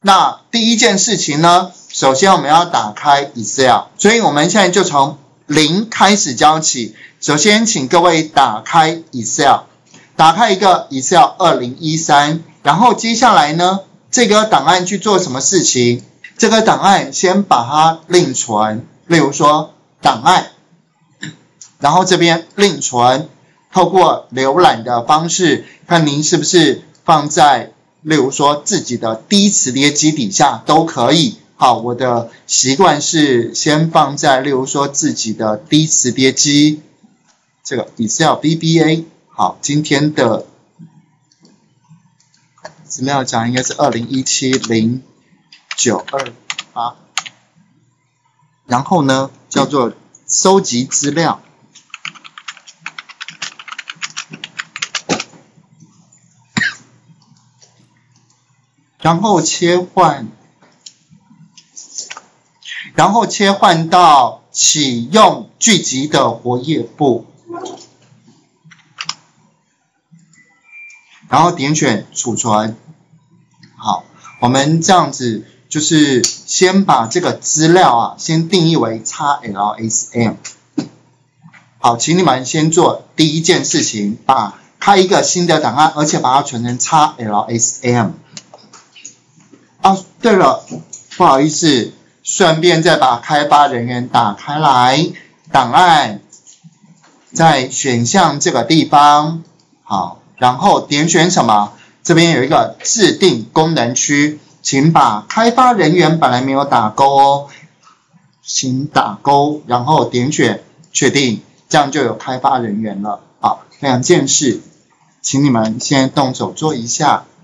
那第一件事情呢，首先我们要打开 Excel， 所以我们现在就从0开始教起。首先请各位打开 Excel， 打开一个 Excel 2013，然后接下来呢，这个档案去做什么事情？这个档案先把它另存，例如说档案，然后这边另存，透过浏览的方式，看您是不是放在例如说自己的第一磁碟机底下都可以。好，我的习惯是先放在例如说自己的第一磁碟机，这个 Excel VBA。好，今天的资料夹应该是2017-0928，然后呢叫做收集资料。然后切换到启用剧集的活页簿，然后点选储存。好，我们这样子就是先把这个资料先定义为 XLSM。好，请你们先做第一件事情，开一个新的档案，而且把它存成 XLSM。对了，不好意思，顺便再把开发人员打开来，档案在选项这个地方，好，然后点选什么？这边有一个制定功能区，请把开发人员本来没有打勾哦，请打勾，然后点选确定，这样就有开发人员了。好，2件事，请你们现在动手做一下。